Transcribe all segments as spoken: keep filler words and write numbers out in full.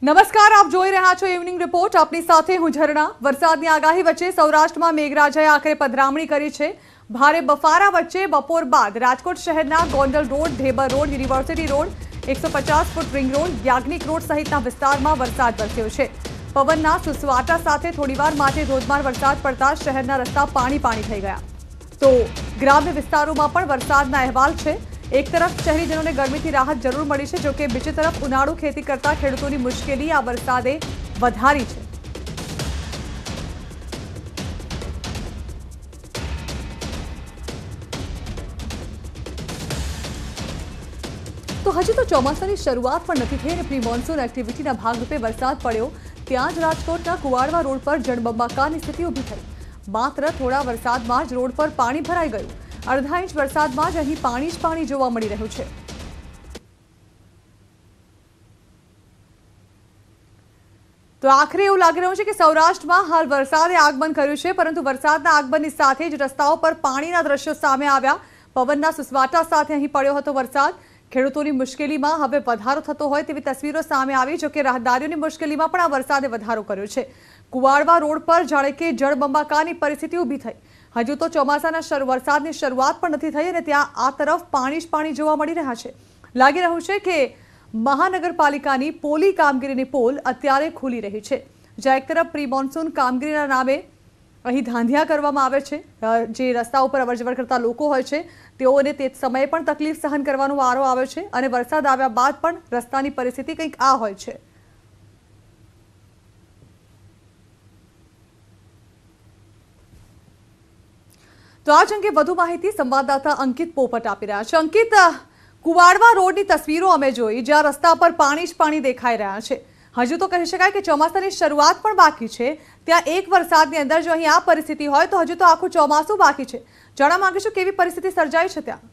નમસ્કાર, આપ જોઈ રહ્યા છો ઇવનિંગ રિપોર્ટ. આપની સાથે હું ઝરણા. વરસાદની આગાહી વચ્ચે સૌરાષ્ટ્રમાં મેઘરાજાએ આખરે પધરામણી કરી છે. ભારે બફારા વચ્ચે બપોર બાદ રાજકોટ શહેરના Gondal road, Dhebar road, university road, એકસો પચાસ foot ring road, Yagnik road સહિતના વિસ્તારમાં વરસાદ વરસ્યો છે. પવનના સુસવાટા સાથે થોડીવાર માટે ધોધમાર વરસાદ પડતા શહેરના રસ્તા પાણી પાણી થઈ ગયા. તો ગ્રામ્ય વિસ્તારોમાં પણ વરસાદના અહેવાલ છે. એક તરફ શહેરીજનોને ગરમીથી રાહત જરૂર મળી છે, જોકે બીજી તરફ ઉનાળુ ખેતી કરતા ખેડૂતોની મુશ્કેલી આ વરસાદે વધારી છે. તો હજી તો ચોમાસાની શરૂઆત પણ નથી થઈ અને પ્રી મોન્સૂન એક્ટિવિટીના ભાગરૂપે વરસાદ પડ્યો ત્યાં જ રાજકોટના કુવાડવા રોડ પર જળબંબાકારની સ્થિતિ ઊભી થઈ. માત્ર થોડા વરસાદમાં જ રોડ પર પાણી ભરાઈ ગયું. અડધા ઇંચ વરસાદમાં જ અહીં પાણી જ પાણી જોવા મળી રહ્યું છે. તો આખરે એવું લાગી રહ્યું છે કે સૌરાષ્ટ્રમાં હાલ વરસાદે આગમન કર્યું છે, પરંતુ વરસાદના આગમનની સાથે જ રસ્તાઓ પર પાણીના દ્રશ્યો સામે આવ્યા. પવનના સુસવાટા સાથે અહીં પડ્યો હતો વરસાદ. ખેડૂતોની મુશ્કેલીમાં હવે વધારો થતો હોય તેવી તસવીરો સામે આવી. જોકે રાહદારીઓની મુશ્કેલીમાં પણ આ વરસાદે વધારો કર્યો છે. કુવાડવા રોડ પર જાણે કે જળબંબાકારની પરિસ્થિતિ ઊભી થઈ. હજુ તો ચોમાસાના વરસાદની શરૂઆત પણ નથી થઈ અને ત્યાં આ તરફ પાણી જ પાણી જોવા મળી રહ્યા છે. લાગી રહ્યું છે કે મહાનગરપાલિકાની પોલી કામગીરીની પોલ અત્યારે ખુલી રહી છે, જ્યાં એક તરફ પ્રી મોન્સૂન કામગીરીના નામે અહીં ધાંધિયા કરવામાં આવે છે. જે રસ્તા ઉપર અવરજવર કરતા લોકો હોય છે તેઓને તે સમયે પણ તકલીફ સહન કરવાનો વારો આવે છે અને વરસાદ આવ્યા બાદ પણ રસ્તાની પરિસ્થિતિ કંઈક આ હોય છે. તો આ અંગે વધુ માહિતી સંવાદદાતા અંકિત પોપટ આપી રહ્યા છે. અંકિત, કુવાડવા રોડની તસવીરો અમે જોઈ, જ્યાં રસ્તા પર પાણી જ પાણી દેખાઈ રહ્યા છે. હજુ તો કહી શકાય કે ચોમાસાની શરૂઆત પણ બાકી છે. ત્યાં એક વરસાદની અંદર જો અહીં આ પરિસ્થિતિ હોય તો હજુ તો આખું ચોમાસું બાકી છે. જાણવા માંગીશું કેવી પરિસ્થિતિ સર્જાઈ છે ત્યાં?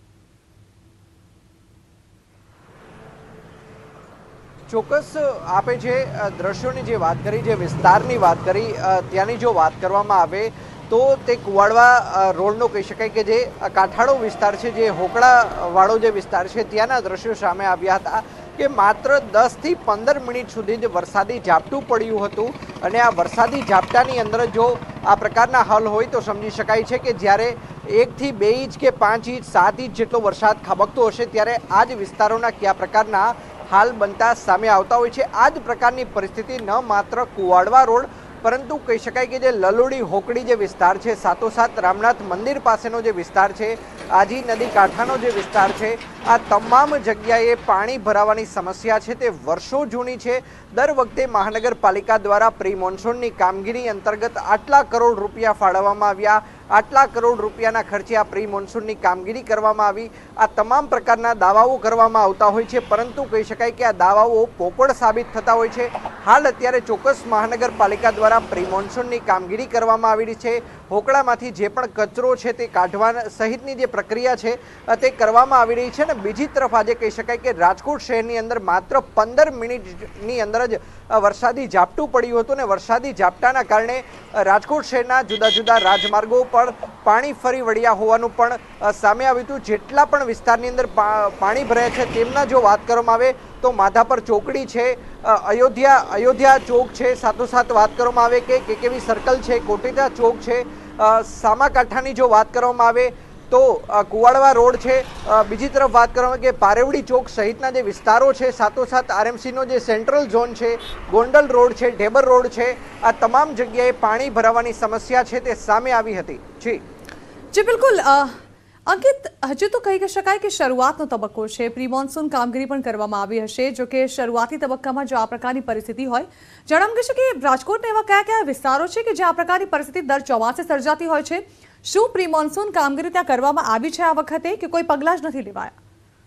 ચોક્કસ, આપે જે દ્રશ્યોની જે વાત કરી, જે વિસ્તારની વાત કરી, ત્યાંની જો વાત કરવામાં આવે તો તે કુવાડવા રોડનો કહી શકાય કે જે કાંઠાળો વિસ્તાર છે, જે હોકળાવાળો જે વિસ્તાર છે, ત્યાંના દ્રશ્યો સામે આવ્યા હતા કે માત્ર દસથી પંદર મિનિટ સુધી જ વરસાદી ઝાપટું પડ્યું હતું. અને આ વરસાદી ઝાપટાની અંદર જો આ પ્રકારના હાલ હોય તો સમજી શકાય છે કે જ્યારે એકથી બે ઇંચ કે પાંચ ઇંચ સાત ઇંચ જેટલો વરસાદ ખાબકતો હશે ત્યારે આ જ વિસ્તારોના કયા પ્રકારના હાલ બનતા સામે આવતા હોય છે. આ જ પ્રકારની પરિસ્થિતિ ન માત્ર કુવાડવા રોડ પરંતુ કહી શકાય કે જે લલોડી હોકડી જે વિસ્તાર છે, સાથોસાથ રામનાથ મંદિર પાસેનો જે વિસ્તાર છે, આજી નદી કાંઠાનો જે વિસ્તાર છે, આ તમામ જગ્યાએ પાણી ભરાવાની સમસ્યા છે તે વર્ષો જૂની છે. દર વખતે મહાનગરપાલિકા દ્વારા પ્રી મોન્સૂનની કામગીરી અંતર્ગત આટલા કરોડ રૂપિયા ફાળવવામાં આવ્યા, આટલા કરોડ રૂપિયાના ખર્ચે આ પ્રી મોન્સૂનની કામગીરી કરવામાં આવી. આ તમામ પ્રકારના દાવાઓ કરવામાં આવતા હોય છે, પરંતુ કહી શકાય કે આ દાવાઓ પોકળ સાબિત થતા હોય છે. હાલ અત્યારે ચોક્કસ મહાનગરપાલિકા દ્વારા પ્રી મોન્સૂનની કામગીરી કરવામાં આવી રહી છે. હોકળામાંથી જે પણ કચરો છે તે કાઢવા સહિતની જે પ્રક્રિયા છે તે કરવામાં આવી રહી છે. અને બીજી તરફ આજે કહી શકાય કે રાજકોટ શહેરની અંદર માત્ર પંદર મિનિટની અંદર જ વરસાદી ઝાપટું પડ્યું હતું. અને વરસાદી ઝાપટાના કારણે રાજકોટ શહેરના જુદા જુદા રાજમાર્ગો પર પાણી ફરી વળ્યા હોવાનું પણ સામે આવ્યું હતું. જેટલા પણ વિસ્તારની અંદર પાણી ભરાયા છે તેમના જો વાત કરવામાં આવે તો માધાપર ચોકડી છે, અયોધ્યા અયોધ્યા ચોક છે, સાથોસાથ વાત કરવામાં આવે કે કેકેવી સર્કલ છે, કોટેચા ચોક છે, સામાકાંઠાની જો વાત કરવામાં આવે તો કુવાડવા રોડ છે, બીજી તરફ વાત કરવામાં કે પારેવડી ચોક સહિતના જે વિસ્તારો છે, સાથોસાથ આરએમસીનો જે સેન્ટ્રલ ઝોન છે, ગોંડલ રોડ છે, ઢેબર રોડ છે, આ તમામ જગ્યાએ પાણી ભરાવાની સમસ્યા છે તે સામે આવી હતી. જી જી બિલકુલ અંકિત, હજુ તો કહી શકાય કે શરૂઆતનો તબક્કો છે. પ્રી મોન્સૂન કામગીરી પણ કરવામાં આવી હશે. જો કે શરૂઆતી તબક્કામાં જો આ પ્રકારની પરિસ્થિતિ હોય, જણાવ છે કે રાજકોટના એવા કયા કયા વિસ્તારો છે કે જ્યાં આ પ્રકારની પરિસ્થિતિ દર ચોમાસે સર્જાતી હોય છે? શું પ્રી મોન્સૂન કામગીરી ત્યાં કરવામાં આવી છે આ વખતે કે કોઈ પગલાં જ નથી લેવાયા?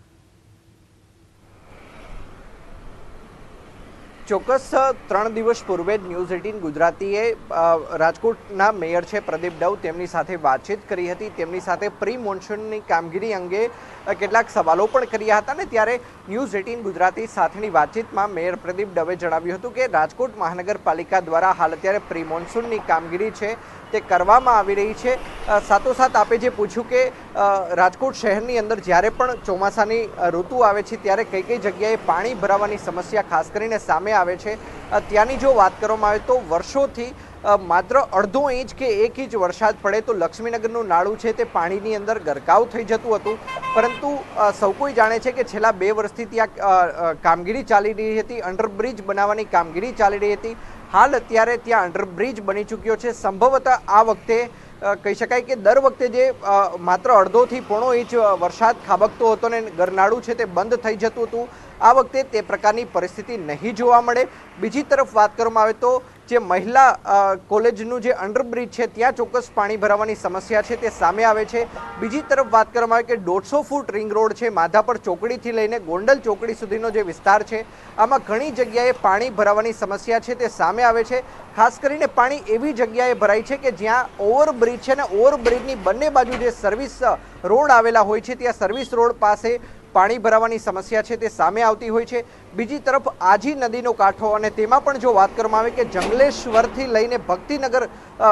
ચોક્કસ, ત્રણ દિવસ પૂર્વે ન્યૂઝ એટીન ગુજરાતીએ રાજકોટના મેયર છે પ્રદીપ ડવ, તેમની સાથે વાતચીત કરી હતી. તેમની સાથે પ્રી મોન્સૂનની કામગીરી અંગે કેટલાક સવાલો પણ કર્યા હતા ને ત્યારે ન્યૂઝ એટીન ગુજરાતી સાથેની વાતચીતમાં મેયર પ્રદીપ દવે જણાવ્યું હતું કે રાજકોટ મહાનગરપાલિકા દ્વારા હાલ અત્યારે પ્રી મોન્સૂનની કામગીરી છે તે કરવામાં આવી રહી છે। સાથોસાથ આપે જે પૂછ્યું કે રાજકોટ શહેરની અંદર જ્યારે પણ ચોમાસાની ઋતુ આવે છે ત્યારે કઈ કઈ જગ્યાએ પાણી ભરાવાની સમસ્યા ખાસ કરીને સામે આવે છે, ત્યાંની જો વાત કરવામાં આવે તો વર્ષોથી માત્ર અડધો ઇંચ કે એક ઇંચ વરસાદ પડે તો લક્ષ્મીનગરનું નાળું છે તે પાણીની અંદર ગરકાવ થઈ જતું હતું, પરંતુ સૌ કોઈ જાણે છે કે છેલ્લા બે વર્ષથી ત્યાં કામગીરી ચાલી રહી હતી, અંડરબ્રિજ બનાવવાની કામગીરી ચાલી રહી હતી। હાલ અત્યારે ત્યાં અંડરબ્રિજ બની ચૂક્યો છે। સંભવતઃ આ વખતે કહી શકાય કે દર વખતે જે માત્ર અડધોથી પોણો ઇંચ વરસાદ ખાબકતો હતો ને ગરનાળું છે તે બંધ થઈ જતું હતું, આ વખતે તે પ્રકારની પરિસ્થિતિ નહીં જોવા મળે। બીજી તરફ વાત કરવામાં આવે તો જે મહિલા કોલેજનું જે અંડરબ્રિજ છે ત્યાં ચોક્કસ પાણી ભરાવાની સમસ્યા છે તે સામે આવે છે। બીજી તરફ વાત કરવામાં આવે કે દોઢસો ફૂટ રિંગ રોડ છે માધાપર ચોકડીથી લઈને ગોંડલ ચોકડી સુધીનો જે વિસ્તાર છે આમાં ઘણી જગ્યાએ પાણી ભરાવાની સમસ્યા છે તે સામે આવે છે। ખાસ કરીને પાણી એવી જગ્યાએ ભરાય છે કે જ્યાં ઓવરબ્રિજ છે ને ઓવરબ્રિજની બંને બાજુ જે સર્વિસ રોડ આવેલા હોય છે ત્યાં સર્વિસ રોડ પાસે પાણી ભરાવાની સમસ્યા છે તે સામે આવતી હોય છે। બીજી તરફ આજી નદીનો કાંઠો અને તેમાં પણ જો વાત કરવામાં આવે કે જંગલેશ્વરથી લઈને ભક્તિનગર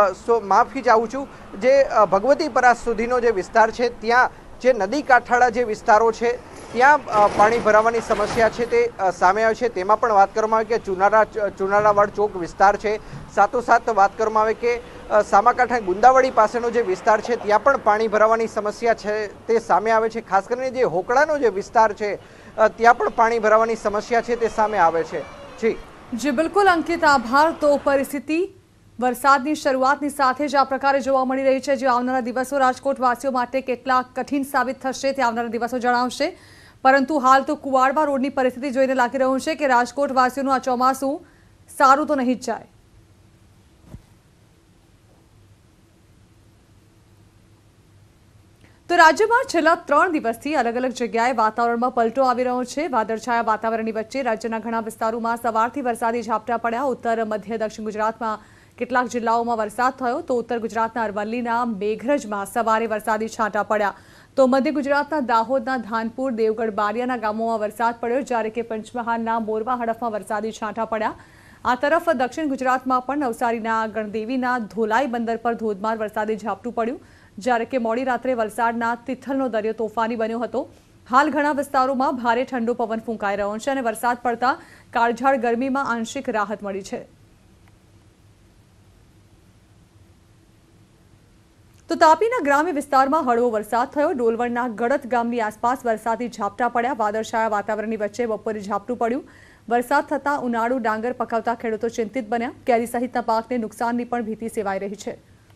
માફી ચાહું છું જે ભગવતીપરા સુધીનો જે વિસ્તાર છે ત્યાં જે નદી કાંઠાળા જે વિસ્તારો છે ત્યાં પાણી ભરાવાની સમસ્યા છે તે સામે આવે છે। તેમાં પણ વાત કરવામાં આવે કે ચુનારા ચુનારાવાડ ચોક વિસ્તાર છે, સાથોસાથ વાત કરવામાં આવે કે સામાકાંઠા ગુંદાવાડી પાસેનો જે વિસ્તાર છે ત્યાં પણ પાણી ભરાવાની સમસ્યા છે તે સામે આવે છે। ખાસ કરીને જે હોકળાનો જે વિસ્તાર છે ત્યાં પણ પાણી ભરાવાની સમસ્યા છે તે સામે આવે છે। જી જી બિલકુલ અંકિત, આભાર। તો પરિસ્થિતિ વરસાદની શરૂઆતની સાથે જ આ પ્રકારે જોવા મળી રહી છે, જે આવનારા દિવસો રાજકોટવાસીઓ માટે કેટલા કઠિન સાબિત થશે તે આવનારા દિવસો જણાવશે, પરંતુ હાલ તો કુવાડવા રોડની પરિસ્થિતિ જોઈને લાગી રહ્યું છે કે રાજકોટવાસીઓનું આ ચોમાસું સારું તો નહીં જ જાય। તો રાજ્યમાં છેલ્લા ત્રણ દિવસથી અલગ અલગ જગ્યાએ વાતાવરણમાં પલટો આવી રહ્યો છે। વાદળછાયા વાતાવરણની વચ્ચે રાજ્યના ઘણા વિસ્તારોમાં સવારથી વરસાદી ઝાપટા પડ્યા। ઉત્તર મધ્ય દક્ષિણ ગુજરાતમાં કેટલાક જિલ્લાઓમાં વરસાદ થયો તો ઉત્તર ગુજરાતના અરવલ્લીના મેઘરજમાં સવારે વરસાદી છાંટા પડ્યા, તો મધ્ય ગુજરાતના દાહોદના ધાનપુર દેવગઢ બારિયાના ગામોમાં વરસાદ પડ્યો, જ્યારે કે પંચમહાલના મોરવા હડફમાં વરસાદી છાંટા પડ્યા। આ તરફ દક્ષિણ ગુજરાતમાં પણ નવસારીના ગણદેવીના ધોલાઈ બંદર પર ધોધમાર વરસાદી ઝાપટું પડ્યું, જ્યારે કે મોડી રાત્રે વલસાડના તિથલનો દરિયો તોફાની બન્યો હતો। હાલ ઘણા વિસ્તારોમાં ભારે ઠંડો પવન ફૂંકાઈ રહ્યો છે અને વરસાદ પડતા કાળઝાળ ગરમીમાં આંશિક રાહત મળી છે। તો તાપીના ગ્રામ્ય વિસ્તારમાં હળવો વરસાદ થયો। ડોલવણના ગળત ગામની આસપાસ વરસાદી ઝાપટા પડ્યા। વાદળછાયા વાતાવરણની વચ્ચે બપોરે ઝાપટું પડ્યું। વરસાદ થતાં ઉનાળુ ડાંગર પકવતા ખેડૂતો ચિંતિત બન્યા। કેરી સહિતના પાકને નુકસાનની પણ ભીતિ સેવાઈ રહી છે।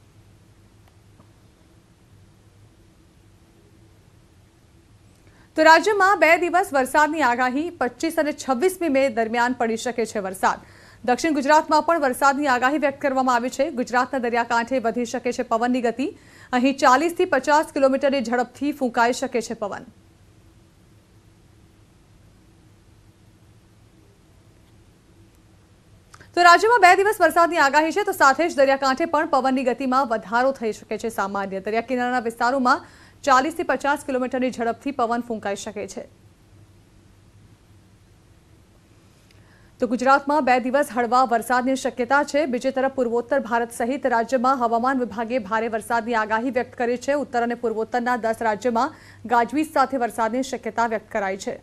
તો રાજ્યમાં બે દિવસ વરસાદની આગાહી પચીસ અને છવ્વીસમી મે દરમિયાન પડી શકે છે વરસાદ। દક્ષિણ ગુજરાતમાં પણ વરસાદની આગાહી વ્યક્ત કરવામાં આવી છે। ગુજરાતના દરિયાકાંઠે વધી શકે છે પવનની ગતિ, અહીં ચાલીસથી પચાસ કિલોમીટરની ઝડપથી ફૂંકાઈ શકે છે પવન। તો રાજ્યમાં બે દિવસ વરસાદની આગાહી છે, તો સાથે જ દરિયાકાંઠે પણ પવનની ગતિમાં વધારો થઈ શકે છે। સામાન્ય દરિયા કિનારાના વિસ્તારોમાં ચાલીસથી પચાસ કિલોમીટરની ઝડપથી પવન ફૂંકાઈ શકે છે। તો ગુજરાતમાં બે દિવસ હળવા વરસાદની શક્યતા છે। બીજી તરફ પૂર્વોત્તર ભારત સહિત રાજ્યમાં હવામાન વિભાગે ભારે વરસાદની આગાહી વ્યક્ત કરી છે। ઉત્તર અને પૂર્વોત્તરના દસ રાજ્યમાં ગાજવીજ સાથે વરસાદની શક્યતા વ્યક્ત કરાઈ છે।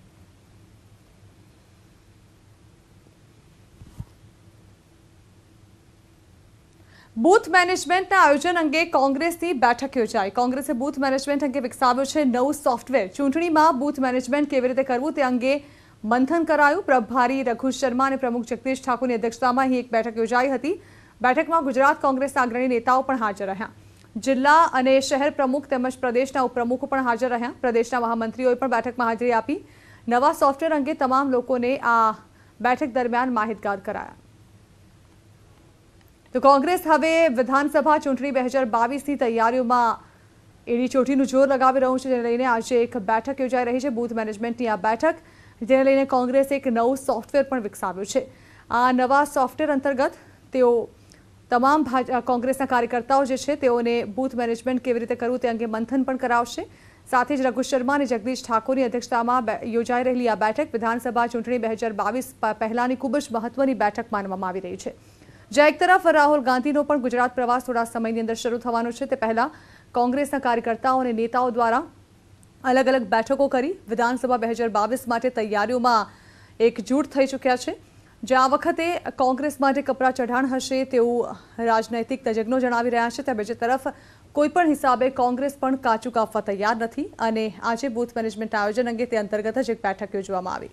બૂથ મેનેજમેન્ટના આયોજન અંગે કોંગ્રેસની બેઠક યોજાઈ। કોંગ્રેસે બૂથ મેનેજમેન્ટ અંગે વિકસાવ્યું છે નવું સોફ્ટવેર। ચૂંટણીમાં બૂથ મેનેજમેન્ટ કેવી રીતે કરવું તે અંગે મંથન કરાયું। પ્રભારી રઘુ શર્મા અને પ્રમુખ જગદીશ ઠાકોરની અધ્યક્ષતામાં અહીં એક બેઠક યોજાઈ હતી। બેઠકમાં ગુજરાત કોંગ્રેસના અગ્રણી નેતાઓ પણ હાજર રહ્યા। જિલ્લા અને શહેર પ્રમુખ તેમજ પ્રદેશના ઉપપ્રમુખો પણ હાજર રહ્યા। પ્રદેશના મહામંત્રીઓએ પણ બેઠકમાં હાજરી આપી। નવા સોફ્ટવેર અંગે તમામ લોકોને આ બેઠક દરમિયાન માહિતગાર કરાયા। તો કોંગ્રેસ હવે વિધાનસભા ચૂંટણી બે હજાર બાવીસની તૈયારીઓમાં એડી ચોટીનું જોર લગાવી રહ્યું છે, જેને લઈને આજે એક બેઠક યોજાઈ રહી છે બૂથ મેનેજમેન્ટની આ બેઠક, જેને લઈને કોંગ્રેસે એક નવું સોફ્ટવેર પણ વિકસાવ્યું છે। આ નવા સોફ્ટવેર અંતર્ગત તેઓ તમામ કોંગ્રેસના કાર્યકર્તાઓ જે છે તેઓને બૂથ મેનેજમેન્ટ કેવી રીતે કરવું તે અંગે મંથન પણ કરાવશે। સાથે જ રઘુ શર્મા અને જગદીશ ઠાકોરની અધ્યક્ષતામાં યોજાઈ રહેલી આ બેઠક વિધાનસભા ચૂંટણી બે હજાર બાવીસ પહેલાની ખૂબ જ મહત્વની બેઠક માનવામાં આવી રહી છે। જ્યાં એક તરફ રાહુલ ગાંધીનો પણ ગુજરાત પ્રવાસ થોડા સમયની અંદર શરૂ થવાનો છે, તે પહેલા કોંગ્રેસના કાર્યકર્તાઓ અને નેતાઓ દ્વારા અલગ અલગ બેઠકો કરી વિધાનસભા બે હજાર બાવીસ માટે તૈયારીઓમાં એકજૂટ થઈ ચૂક્યા છે। જે આ વખતે કોંગ્રેસ માટે કપરા ચઢાણ હશે તેવું રાજનૈતિક તજજ્ઞો જણાવી રહ્યા છે। ત્યારે બીજી તરફ કોઈપણ હિસાબે કોંગ્રેસ પણ કાચું કાપવા તૈયાર નથી અને આજે બૂથ મેનેજમેન્ટ આયોજન અંગે તે અંતર્ગત જ એક બેઠક યોજવામાં આવી।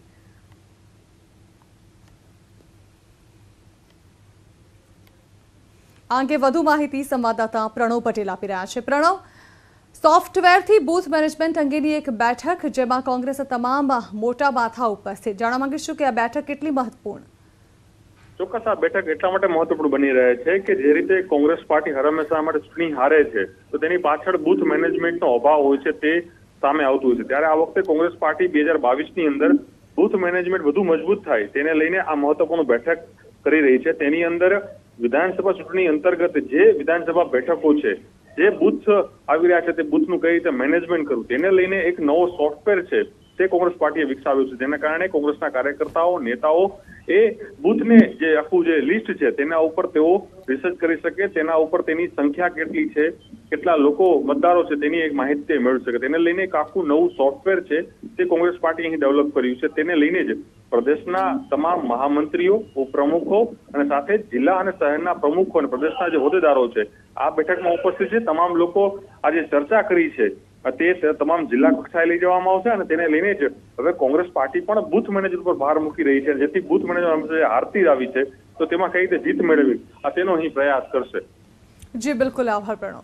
આ અંગે વધુ માહિતી સંવાદદાતા પ્રણવ પટેલ આપી રહ્યા છે। પ્રણવ, સોફ્ટવેરથી બૂથ મેનેજમેન્ટ અંગેની એક બેઠક જેમાં કોંગ્રેસના તમામ મોટા માથા ઉપસ્થિત, જાણવા માંગીશું કે આ બેઠક કેટલી મહત્વપૂર્ણ? ચોક્કસ આ બેઠક એટલા માટે મહત્વપૂર્ણ બની રહે છે કે જે રીતે કોંગ્રેસ પાર્ટી હર હંમેશા માટે ચૂંટણી હારે છે તો તેની પાછળ બૂથ મેનેજમેન્ટનો અભાવ હોય છે તે સામે આવતું હોય છે। ત્યારે આ વખતે કોંગ્રેસ પાર્ટી બે હજાર બાવીસની અંદર બૂથ મેનેજમેન્ટ વધુ મજબૂત થાય તેને લઈને આ મહત્વપૂર્ણ બેઠક કરી રહી છે। તેની અંદર વિધાનસભા ચૂંટણી અંતર્ગત જે વિધાનસભા બેઠકો છે, જે બૂથ આવી રહ્યા છે તે બૂથનું કઈ રીતે મેનેજમેન્ટ કરવું તેને લઈને એક નવો સોફ્ટવેર છે તે કોંગ્રેસ પાર્ટીએ વિકસાવ્યું છે। જેના કારણે કોંગ્રેસના કાર્યકર્તાઓ, નેતાઓ એ બૂથને જે આખું જે લિસ્ટ છે તેના ઉપર તેઓ રિસર્ચ કરી શકે, તેના ઉપર તેની સંખ્યા કેટલી છે, કેટલા લોકો મતદારો છે તેની એક માહિતી મેળવી શકે। તેને લઈને એક આખું નવું સોફ્ટવેર છે તે કોંગ્રેસ પાર્ટીએ અહીં ડેવલપ કર્યું છે। તેને લઈને જ પ્રદેશના તમામ મહામંત્રીઓ, ઉપપ્રમુખો અને સાથે જિલ્લા અને શહેરના પ્રમુખો અને પ્રદેશના જે હોદ્દેદારો છે આ બેઠકમાં ઉપસ્થિત છે। તમામ લોકો આજે ચર્ચા કરી છે તે તમામ જિલ્લા કક્ષાએ લઈ જવામાં આવશે અને તેને લઈને જ હવે કોંગ્રેસ પાર્ટી પણ બૂથ મેનેજર પર ભાર મૂકી રહી છે, જેથી બૂથ મેનેજર હારતી આવી છે તો તેમાં કઈ રીતે જીત મેળવી આ તેનો અહીં પ્રયાસ કરશે। જી બિલકુલ, આભાર પ્રણવ।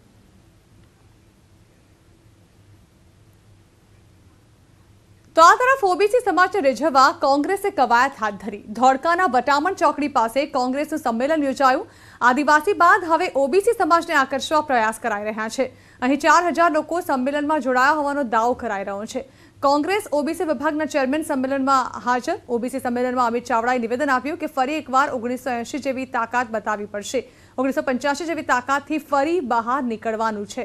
તો આ તરફ ઓબીસી સમાજને રીઝવવા કોંગ્રેસે કવાયત હાથ ધરી। ધોળકાના બટામણ ચોકડી પાસે કોંગ્રેસનું સંમેલન યોજાયું। આદિવાસી બાદ હવે ઓબીસી સમાજને આકર્ષવા પ્રયાસ કરાઈ રહ્યા છે। અહીં ચાર હજાર લોકો સંમેલનમાં જોડાયા હોવાનો દાવો કરાઈ રહ્યો છે। કોંગ્રેસ ઓબીસી વિભાગના ચેરમેન સંમેલનમાં હાજર। ઓબીસી સંમેલનમાં અમિત ચાવડાએ નિવેદન આપ્યું કે ફરી એકવાર ઓગણીસો એંશી જેવી તાકાત બતાવવી પડશે। ઓગણીસો પંચ્યાસી જેવી તાકાતથી ફરી બહાર નીકળવાનું છે।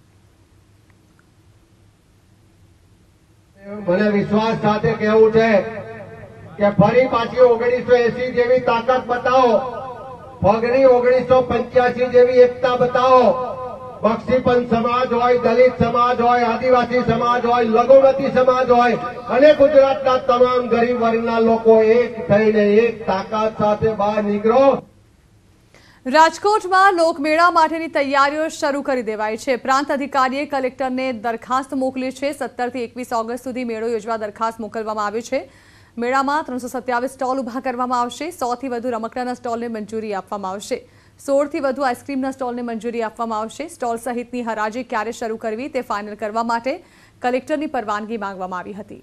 મને વિશ્વાસ સાથે કહેવું છે કે ફરી પાછી ઓગણીસો એસી જેવી તાકાત બતાવો, ફગની ઓગણીસો પંચ્યાસી જેવી એકતા બતાવો। બક્ષીપંથ સમાજ હોય, દલિત સમાજ હોય, આદિવાસી સમાજ હોય, લઘુમતી સમાજ હોય અને ગુજરાતના તમામ ગરીબ વર્ગના લોકો એક થઈને એક તાકાત સાથે બહાર નીકળો। રાજકોટમાં લોકમેળા માટેની તૈયારીઓ શરૂ કરી દેવાઈ છે। પ્રાંત અધિકારીએ કલેક્ટરને દરખાસ્ત મોકલી છે। સત્તર થી એકવીસ ઓગસ્ટ સુધી મેળો યોજવા દરખાસ્ત મોકલવામાં આવી છે। મેળામાં ત્રણસો સત્યાવીસ સ્ટોલ ઉભા કરવામાં આવશે। સો થી વધુ રમકડાના સ્ટોલને મંજૂરી આપવામાં આવશે। સોળ થી વધુ આઈસ્ક્રીમના સ્ટોલને મંજૂરી આપવામાં આવશે। સ્ટોલ સહિતની હરાજી ક્યારે શરૂ કરવી તે ફાઇનલ કરવા માટે કલેક્ટરની પરવાનગી માંગવામાં આવી હતી।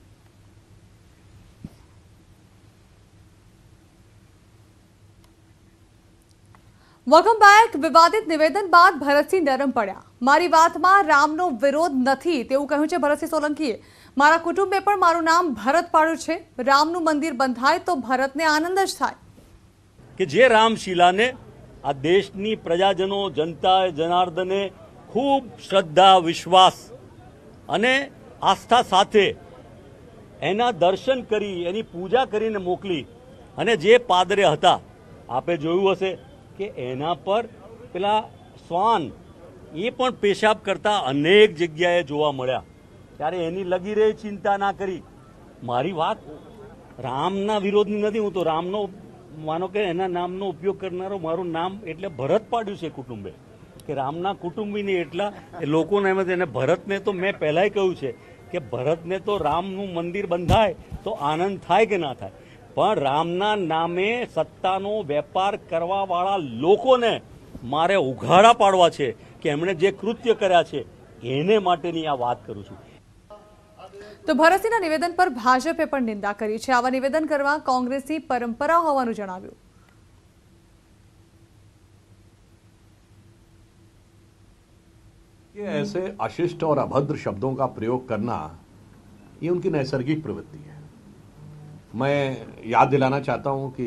Welcome back. વિવાદિત નિવેદન બાદ ભરતસિંહ નરમ પડ્યા। મારી વાતમાં રામનો વિરોધ નથી તેવું કહ્યું છે ભરતસિંહ સોલંકીએ। મારા કુટુંબે પણ મારું નામ ભરત પાડ્યું છે। રામનું મંદિર બંધાય તો ભરતને આનંદ જ થાય કે જે રામશિલાને આ દેશની પ્રજાજનો, જનતા જનાર્દને ખૂબ શ્રદ્ધા, વિશ્વાસ અને આસ્થા સાથે એના દર્શન કરી, એની પૂજા કરીને મોકલી અને જે પાદરે હતા, આપે જોયું હશે કે એના પર પેલા શ્વાન એ પણ પેશાબ કરતા અનેક જગ્યાએ જોવા મળ્યા। ત્યારે એની લગી રહી ચિંતા ના કરી। મારી વાત રામના વિરોધની નથી, હું તો રામનો માનો કે એના નામનો ઉપયોગ કરનારો મારું નામ એટલે ભરત પાડ્યું છે કુટુંબે કે રામના કુટુંબીને એટલા લોકોને એમ એને ભરતને તો મેં પહેલાંય કહ્યું છે કે ભરતને તો રામનું મંદિર બંધાય તો આનંદ થાય કે ના થાય, પણ રામના નામે સત્તાનો વેપાર કરવાવાળા લોકોને મારે ઉઘાડા પાડવા છે કે એમણે જે કૃત્ય કર્યા છે એને માટેની આ વાત કરું છું। તો ભરતસિંહના નિવેદન પર ભાજપે પણ નિંદા કરી છે। આવા નિવેદન કરવા કોંગ્રેસની પરંપરા હોવાનું જણાવ્યું। ये ऐसे अशिष्ट और अभद्र शब्दों का प्रयोग करना ये उनकी नैसर्गिक प्रवृत्ति है। मैं याद दिलाना चाहता हूँ कि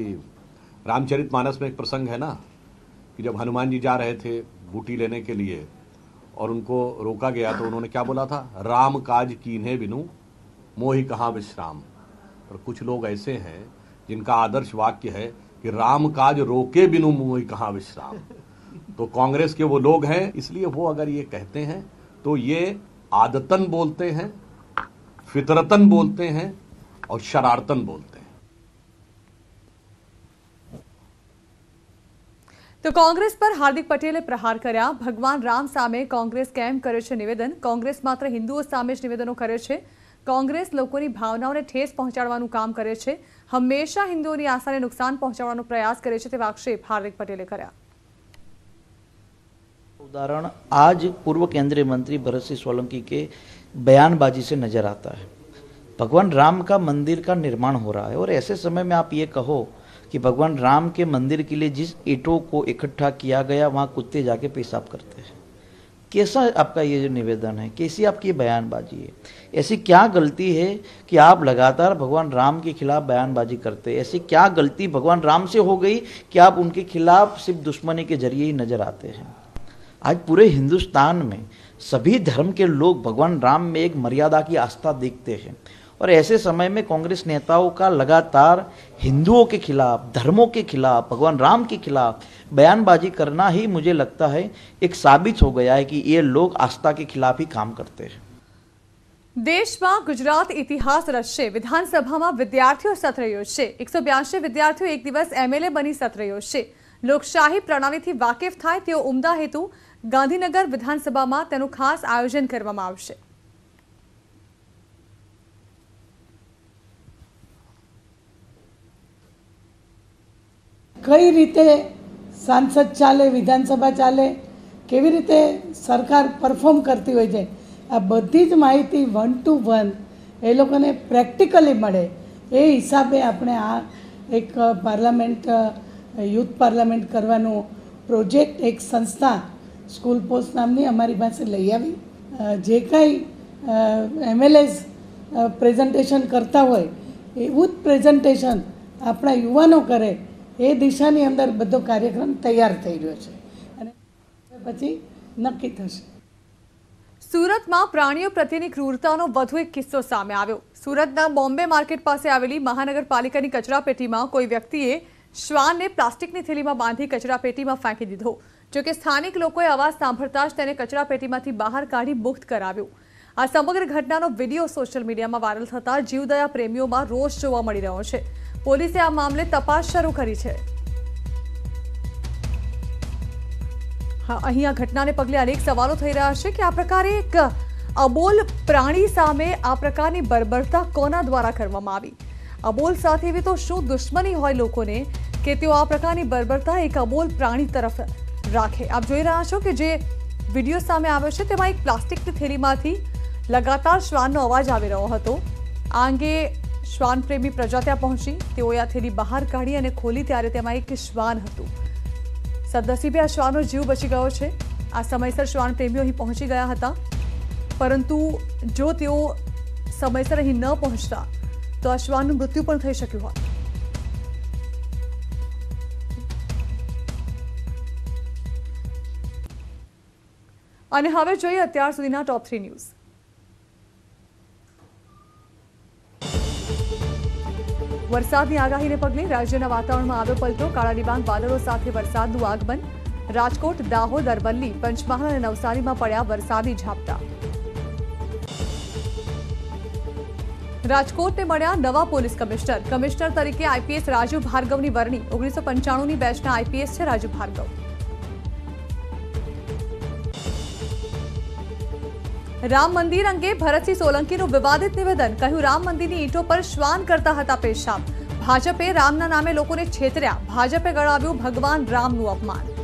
रामचरितमानस में एक प्रसंग है ना कि जब हनुमान जी जा रहे थे बूटी लेने के लिए और उनको रोका गया तो उन्होंने क्या बोला था, राम काज कीन्हे बिनु मोहि कहाँ विश्राम। पर कुछ लोग ऐसे हैं जिनका आदर्श वाक्य है कि राम काज रोके बिनु मोहि कहाँ विश्राम। तो कांग्रेस के वो लोग हैं, इसलिए वो अगर ये कहते हैं तो ये आदतन बोलते हैं, फितरतन बोलते हैं और शरारतन बोलते हैं। तो कांग्रेस पर हार्दिक पटेले प्रहार કર્યા। ભગવાન રામ સામે કોંગ્રેસ કેમ કરે છે નિવેદન? કોંગ્રેસ માત્ર હિન્દુઓ સામે જ નિવેદનો કરે છે। કોંગ્રેસ લોકોની ભાવનાઓને ઠેસ પહોંચાડવાનું કામ કરે છે, હંમેશા હિન્દુઓની આશાને નુકસાન પહોંચાડવાનો પ્રયાસ કરે છે, તેવા આક્ષેપ હાર્दिक પટેલે કર્યા। उदाहरण आज पूर्व केंद्रीय मंत्री भरत सिंह सोलंकी के बयानबाजी से नजर आता है। भगवान राम का मंदिर का निर्माण हो रहा है और ऐसे समय में आप ये कहो कि भगवान राम के मंदिर के लिए जिस ईंटों को इकट्ठा किया गया वहाँ कुत्ते जाके पेशाब करते हैं। कैसा आपका ये जो निवेदन है, कैसी आपकी बयानबाजी है? ऐसी क्या गलती है कि आप लगातार भगवान राम के खिलाफ बयानबाजी करते हैं? ऐसी क्या गलती भगवान राम से हो गई कि आप उनके खिलाफ सिर्फ दुश्मनी के जरिए ही नजर आते हैं? आज पूरे हिंदुस्तान में सभी धर्म के लोग भगवान राम में एक मर्यादा की आस्था देखते हैं और ऐसे समय में कांग्रेस नेताओं का लगातार हिंदुओं के खिलाफ, धर्मों के खिलाफ, भगवान राम के खिलाफ बयानबाजी करना ही मुझे लगता है एक साबित हो गया है कि ये लोग आस्था के खिलाफ ही काम करते हैं। દેશમાં ગુજરાત ઇતિહાસ રચશે। વિધાનસભામાં વિદ્યાર્થીઓ સત્ર યોજશે। એકસો બ્યાસી વિદ્યાર્થીઓ એક દિવસ એમએલએ બની સત્ર યોજશે। લોકશાહી પ્રણાલીથી વાકેફ થાય તેવો ઉમદા હેતુ ગાંધીનગર વિધાનસભામાં તેનું ખાસ આયોજન કરવામાં આવશે। कई रीते सांसद चाले, विधानसभा चाले, केवी रीते सरकार परफॉर्म करती होय छे, आ बधी ज माहिती वन टू वन ए लोकोने प्रेक्टिकली मळे ए हिसाबे आपणे आ एक पार्लामेंट, यूथ पार्लामेंट करवानो प्रोजेक्ट एक संस्था स्कूल पोस्ट नामनी अमारी पासे लई आवी। जे काई एमएलएस प्रेजेंटेशन करता होय एवुं ज प्रेजेंटेशन आपणा युवानो करे ए दिशानी अंदर बधो कार्यक्रम तैयार थई रह्यो छे अने पछी नक्की थशे। સુરતમાં પ્રાણીઓ પ્રત્યેની ક્રૂરતાનો વધુ એક કિસ્સો સામે આવ્યો। સુરતના બોમ્બે માર્કેટ પાસે આવેલી મહાનગરપાલિકાની કચરાપેટીમાં કોઈ વ્યક્તિએ શ્વાનને પ્લાસ્ટિકની થેલીમાં બાંધી કચરાપેટીમાં ફેંકી દીધો। જો કે સ્થાનિક લોકોએ અવાજ સાંભળતા જ તેને કચરાપેટીમાંથી બહાર કાઢી મુક્ત કરાવ્યો। આ સમગ્ર ઘટનાનો વિડીયો સોશિયલ મીડિયામાં વાયરલ થતા જીવદયા પ્રેમીઓમાં રોષ જોવા મળી રહ્યો છે। પોલીસે આ મામલે તપાસ શરૂ કરી છે। हाँ, અહીં આ ઘટનાને પગલે અનેક સવાલો થઈ રહ્યા છે કે આ પ્રકારે એક અબોલ પ્રાણી સામે આ પ્રકારની બર્બરતા કોના દ્વારા કરવામાં આવી? અબોલ સાથે એવી તો શું દુશ્મની હોય લોકોને કે તેઓ આ પ્રકારની બર્બરતા એક અબોલ પ્રાણી તરફ રાખે? આપ જોઈ રહ્યા છો કે જે વિડીયો સામે આવ્યો છે તેમાં એક પ્લાસ્ટિકની થેલીમાંથી લગાતાર શ્વાનનો અવાજ આવી રહ્યો હતો। આ અંગે શ્વાન પ્રેમી પ્રજા ત્યાં પહોંચી, તેઓએ આ થેલી બહાર કાઢી અને ખોલી ત્યારે તેમાં એક શ્વાન હતું। સદનસીબે આ શ્વાનનો જીવ બચી ગયો છે। આ સમયસર શ્વાન પ્રેમીઓ અહીં પહોંચી ગયા હતા, પરંતુ જો તેઓ સમયસર અહીં ન પહોંચતા તો આ શ્વાનનું મૃત્યુ પણ થઈ શક્યું હોત। અને હવે જોઈએ અત્યાર સુધીના ટોપ થ્રી ન્યૂઝ। વરસાદની આગાહીને પગલે રાજ્યના વાતાવરણમાં આવ્યો પલટો। કાળા ડિબાંગ વાદળો સાથે વરસાદનું આગમન। રાજકોટ, દાહોદ, અરવલ્લી, પંચમહાલ અને નવસારીમાં પડ્યા વરસાદી ઝાપટા। રાજકોટને મળ્યા નવા પોલીસ કમિશનર। કમિશનર તરીકે આઈપીએસ રાજુ ભાર્ગવની વરણી। ઓગણીસો પંચાણુંની બેચના આઈપીએસ છે રાજુ ભાર્ગવ। રામ મંદિર અંગે ભરતસિંહ સોલંકીનું વિવાદિત નિવેદન। કહ્યું, રામ મંદિરની ઈંટો પર શ્વાન કરતા હતા પેશાબ। ભાજપે રામના નામે લોકોને છેતર્યા। ભાજપે ગણાવ્યું ભગવાન રામનું અપમાન।